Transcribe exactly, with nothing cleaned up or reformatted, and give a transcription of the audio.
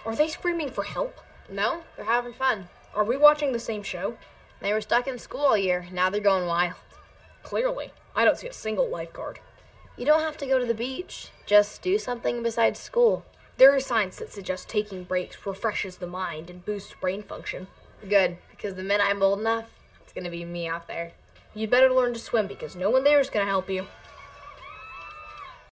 Are they screaming for help? No, they're having fun. Are we watching the same show? They were stuck in school all year. Now they're going wild. Clearly. I don't see a single lifeguard. You don't have to go to the beach. Just do something besides school. There is science that suggests taking breaks refreshes the mind and boosts brain function. Good, because the minute I'm old enough, it's going to be me out there. You'd better learn to swim because no one there is going to help you.